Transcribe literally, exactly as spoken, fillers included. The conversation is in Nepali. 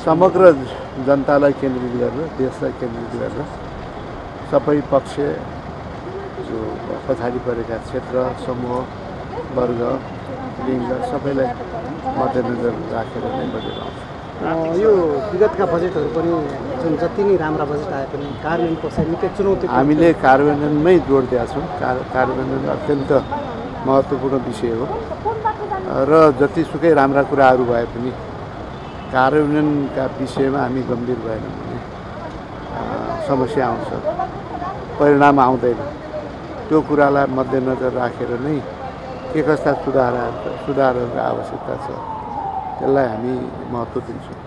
समग्र जनतालाई केन्द्रित गरेर देशलाई केन्द्रित गरेर सबै पक्ष जो पछाडि परेका क्षेत्र समूह वर्ग लिङ्ग सबैलाई मध्यनजर राखेर नै बजेट आउँछ। यो विगतका बजेटहरू पनि जुन जति नै राम्रा बजेट आए पनि कार्यान्वयन पछाडि निकै चुनौती हामीले कार्यान्वयनमै जोड दिएका छौँ। कार्यान्वयन अत्यन्त महत्त्वपूर्ण विषय हो र जतिसुकै राम्रा कुराहरू भए पनि कार्यान्वयनका विषयमा हामी गम्भीर भएनौँ भने समस्या आउँछ, परिणाम आउँदैन। त्यो कुरालाई मध्यनजर राखेर नै के कस्ता सुधार सुधारहरूको आवश्यकता छ त्यसलाई हामी महत्त्व दिन्छौँ।